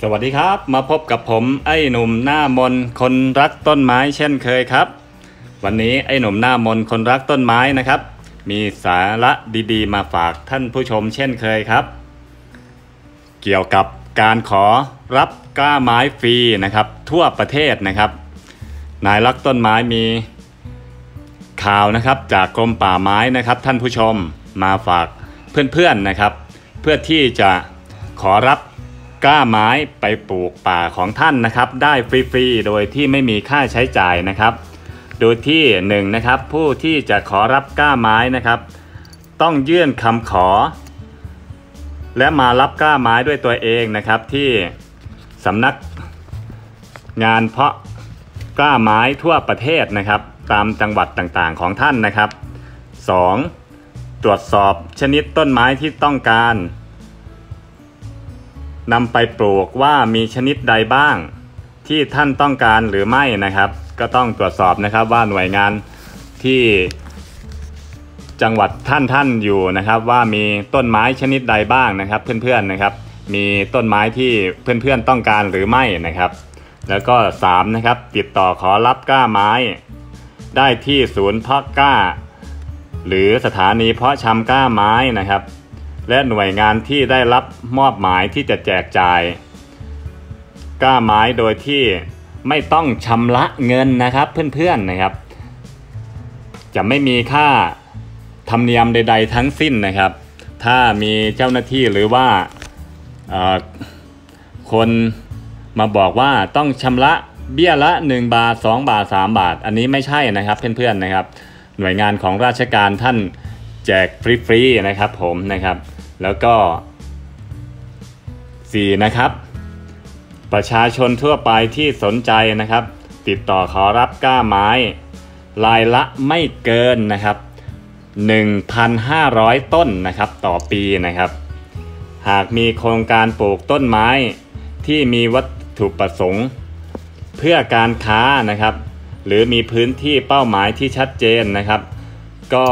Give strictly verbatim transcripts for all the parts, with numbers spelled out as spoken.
สวัสดีครับมาพบกับผมไอ้หนุ่มหน้ามนคนรักต้นไม้เช่นเคยครับวันนี้ไอ้หนุ่มหน้ามนคนรักต้นไม้นะครับมีสาระดีๆมาฝากท่านผู้ชมเช่นเคยครับเกี่ยวกับการขอรับกล้าไม้ฟรีนะครับทั่วประเทศนะครับนายรักต้นไม้มีข่าวนะครับจากกรมป่าไม้นะครับท่านผู้ชมมาฝากเพื่อนๆนะครับเพื่อที่จะขอรับกล้าไม้ไปปลูกป่าของท่านนะครับได้ฟรีๆโดยที่ไม่มีค่าใช้จ่ายนะครับโดยที่หนึ่งนะครับผู้ที่จะขอรับกล้าไม้นะครับต้องยื่นคำขอและมารับกล้าไม้ด้วยตัวเองนะครับที่สำนักงานเพาะกล้าไม้ทั่วประเทศนะครับตามจังหวัดต่างๆของท่านนะครับสองตรวจสอบชนิดต้นไม้ที่ต้องการนำไปปลูกว่ามีชนิดใดบ้างที่ท่านต้องการหรือไม่นะครับก็ต้องตรวจสอบนะครับว่าหน่วยงานที่จังหวัดท่านท่านอยู่นะครับว่ามีต้นไม้ชนิดใดบ้างนะครับเพื่อนๆนะครับมีต้นไม้ที่เพื่อนๆต้องการหรือไม่นะครับแล้วก็สามนะครับติดต่อขอรับกล้าไม้ได้ที่ศูนย์เพาะกล้าหรือสถานีเพาะชำกล้าไม้นะครับและหน่วยงานที่ได้รับมอบหมายที่จะแจกจ่ายกล้าไม้โดยที่ไม่ต้องชำระเงินนะครับเพื่อนๆนะครับจะไม่มีค่าธรรมเนียมใดๆทั้งสิ้นนะครับถ้ามีเจ้าหน้าที่หรือว่าคนมาบอกว่าต้องชำระเบี้ยละหนึ่งบาทสองบาทสามบาทอันนี้ไม่ใช่นะครับเพื่อนๆนะครับหน่วยงานของราชการท่านแจกฟรีๆนะครับผมนะครับแล้วก็สี่นะครับประชาชนทั่วไปที่สนใจนะครับติดต่อขอรับกล้าไม้รายละไม่เกินนะครับ หนึ่งพันห้าร้อย ต้นนะครับต่อปีนะครับหากมีโครงการปลูกต้นไม้ที่มีวัตถุประสงค์เพื่อการค้านะครับหรือมีพื้นที่เป้าหมายที่ชัดเจนนะครับก็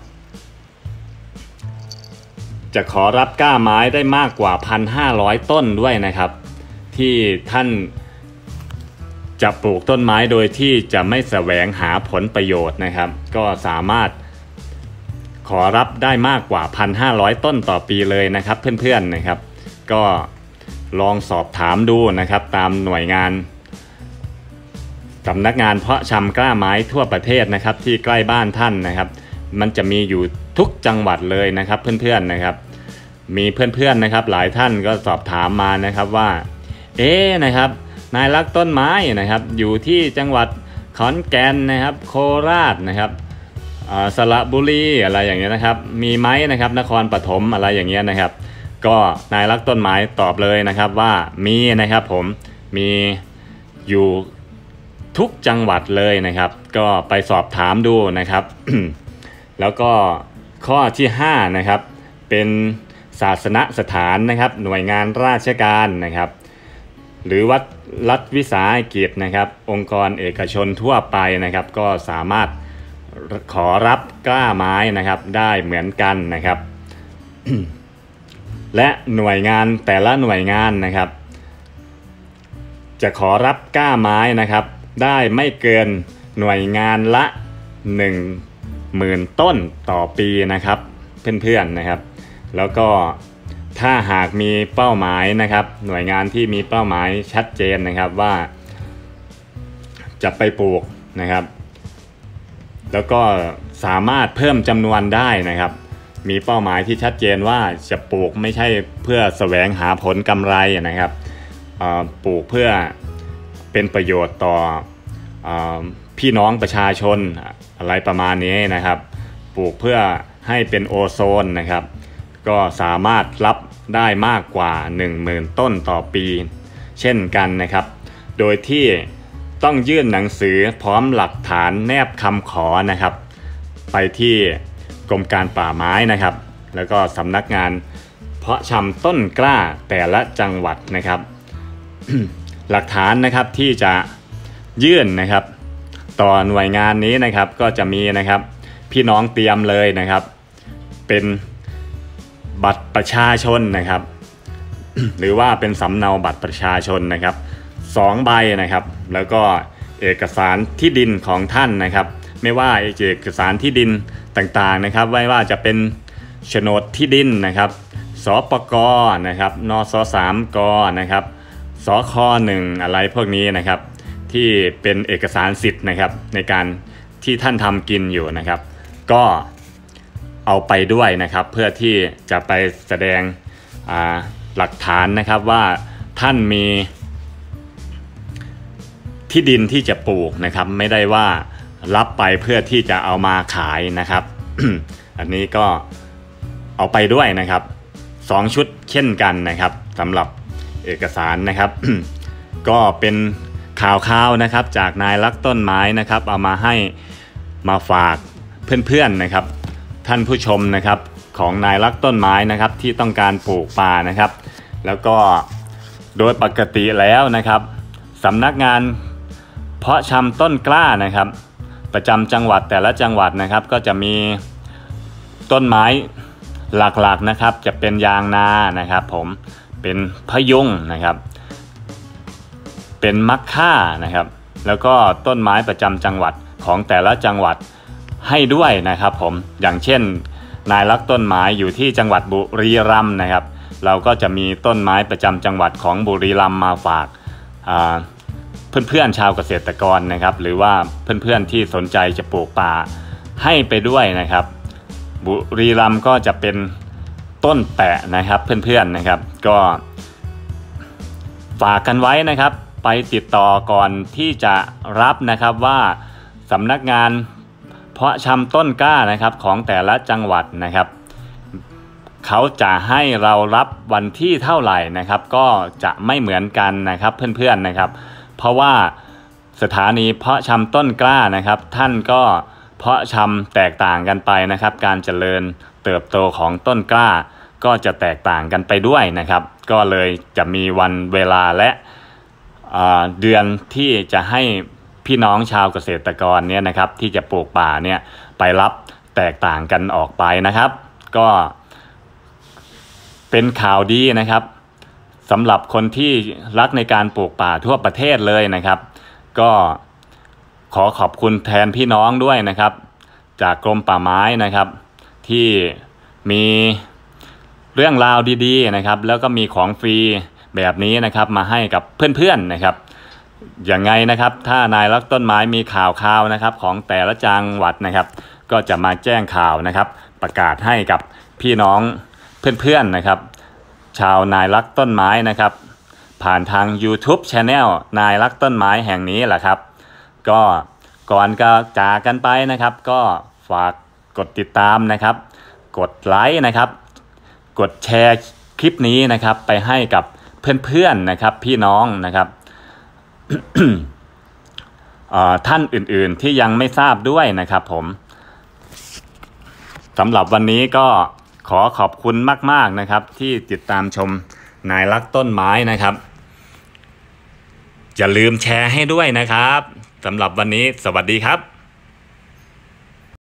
จะขอรับกล้าไม้ได้มากกว่า หนึ่งพันห้าร้อย ต้นด้วยนะครับที่ท่านจะปลูกต้นไม้โดยที่จะไม่แสวงหาผลประโยชน์นะครับก็สามารถขอรับได้มากกว่า หนึ่งพันห้าร้อย ต้นต่อปีเลยนะครับเพื่อนๆนะครับก็ลองสอบถามดูนะครับตามหน่วยงานสำนักงานเพาะชำกล้าไม้ทั่วประเทศนะครับที่ใกล้บ้านท่านนะครับมันจะมีอยู่ทุกจังหวัดเลยนะครับเพื่อนๆนะครับมีเพื่อนๆนะครับหลายท่านก็สอบถามมานะครับว่าเอ๊ะนะครับนายรักต้นไม้นะครับอยู่ที่จังหวัดขอนแก่นนะครับโคราชนะครับสระบุรีอะไรอย่างเงี้ยนะครับมีไหมนะครับนครปฐมอะไรอย่างเงี้ยนะครับก็นายรักต้นไม้ตอบเลยนะครับว่ามีนะครับผมมีอยู่ทุกจังหวัดเลยนะครับก็ไปสอบถามดูนะครับ แล้วก็ข้อที่ห้านะครับเป็นศาสนสถานนะครับหน่วยงานราชการนะครับหรือวัดรัฐวิสาหกิจนะครับองค์กรเอกชนทั่วไปนะครับก็สามารถขอรับกล้าไม้นะครับได้เหมือนกันนะครับ และหน่วยงานแต่ละหน่วยงานนะครับจะขอรับกล้าไม้นะครับได้ไม่เกินหน่วยงานละหนึ่งหมื่นต้นต่อปีนะครับเพื่อนๆนะครับแล้วก็ถ้าหากมีเป้าหมายนะครับหน่วยงานที่มีเป้าหมายชัดเจนนะครับว่าจะไปปลูกนะครับแล้วก็สามารถเพิ่มจำนวนได้นะครับมีเป้าหมายที่ชัดเจนว่าจะปลูกไม่ใช่เพื่อแสวงหาผลกำไรนะครับปลูกเพื่อเป็นประโยชน์ต่อพี่น้องประชาชนอะไรประมาณนี้นะครับปลูกเพื่อให้เป็นโอโซนนะครับก็สามารถรับได้มากกว่า หนึ่งหมื่น ต้นต่อปีเช่นกันนะครับโดยที่ต้องยื่นหนังสือพร้อมหลักฐานแนบคำขอนะครับไปที่กรมการป่าไม้นะครับแล้วก็สำนักงานเพาะชำต้นกล้าแต่ละจังหวัดนะครับ หลักฐานนะครับที่จะยื่นนะครับต่อหน่วยงานนี้นะครับก็จะมีนะครับพี่น้องเตรียมเลยนะครับเป็นบัตรประชาชนนะครับหรือว่าเป็นสำเนาบัตรประชาชนนะครับสองใบนะครับแล้วก็เอกสารที่ดินของท่านนะครับไม่ว่าเอกสารที่ดินต่างๆนะครับไม่ว่าจะเป็นโฉนดที่ดินนะครับสปกนะครับนสสามกนะครับสคหนึ่งอะไรพวกนี้นะครับที่เป็นเอกสารสิทธิ์นะครับในการที่ท่านทำกินอยู่นะครับก็เอาไปด้วยนะครับเพื่อที่จะไปแสดงหลักฐานนะครับว่าท่านมีที่ดินที่จะปลูกนะครับไม่ได้ว่ารับไปเพื่อที่จะเอามาขายนะครับ อันนี้ก็เอาไปด้วยนะครับสองชุดเช่นกันนะครับสำหรับเอกสารนะครับ ก็เป็นข่าวข่าวนะครับจากนายรักต้นไม้นะครับเอามาให้มาฝากเพื่อนๆนะครับท่านผู้ชมนะครับของนายรักต้นไม้นะครับที่ต้องการปลูกป่านะครับแล้วก็โดยปกติแล้วนะครับสำนักงานเพาะชำต้นกล้านะครับประจำจังหวัดแต่ละจังหวัดนะครับก็จะมีต้นไม้หลักๆนะครับจะเป็นยางนานะครับผมเป็นพะยุงนะครับเป็นมะค่านะครับแล้วก็ต้นไม้ประจำจังหวัดของแต่ละจังหวัดให้ด้วยนะครับผมอย่างเช่นนายรักต้นไม้อยู่ที่จังหวัดบุรีรัมย์นะครับเราก็จะมีต้นไม้ประจำจังหวัดของบุรีรัมย์มาฝากเพื่อนๆชาวเกษตรกรนะครับหรือว่าเพื่อนๆที่สนใจจะปลูกป่าให้ไปด้วยนะครับบุรีรัมย์ก็จะเป็นต้นแปะนะครับเพื่อนๆนะครับก็ฝากกันไว้นะครับไปติดต่อก่อนที่จะรับนะครับว่าสำนักงานเพาะชำต้นกล้านะครับของแต่ละจังหวัดนะครับเขาจะให้เรารับวันที่เท่าไหร่นะครับก็จะไม่เหมือนกันนะครับเพื่อนๆนะครับเพราะว่าสถานีเพาะชำต้นกล้านะครับท่านก็เพาะชำแตกต่างกันไปนะครับการเจริญเติบโตของต้นกล้าก็จะแตกต่างกันไปด้วยนะครับก็เลยจะมีวันเวลาและเดือนที่จะให้พี่น้องชาวเกษตรกรเนี่ยนะครับที่จะปลูกป่าเนี่ยไปรับแตกต่างกันออกไปนะครับก็เป็นข่าวดีนะครับสำหรับคนที่รักในการปลูกป่าทั่วประเทศเลยนะครับก็ขอขอบคุณแทนพี่น้องด้วยนะครับจากกรมป่าไม้นะครับที่มีเรื่องราวดีๆนะครับแล้วก็มีของฟรีแบบนี้นะครับมาให้กับเพื่อนๆนะครับอย่างไงนะครับถ้านายรักต้นไม้มีข่าวข่าวนะครับของแต่ละจังหวัดนะครับก็จะมาแจ้งข่าวนะครับประกาศให้กับพี่น้องเพื่อนๆนะครับชาวนายรักต้นไม้นะครับผ่านทาง YouTube Channel นายรักต้นไม้แห่งนี้แหละครับก็ก่อนก็จากกันไปนะครับก็ฝากกดติดตามนะครับกดไลค์นะครับกดแชร์คลิปนี้นะครับไปให้กับเพื่อนๆนะครับพี่น้องนะครับ ท่านอื่นๆที่ยังไม่ทราบด้วยนะครับผมสำหรับวันนี้ก็ขอขอบคุณมากๆนะครับที่ติดตามชมนายรักต้นไม้นะครับอย่าลืมแชร์ให้ด้วยนะครับสำหรับวันนี้สวัสดีครับ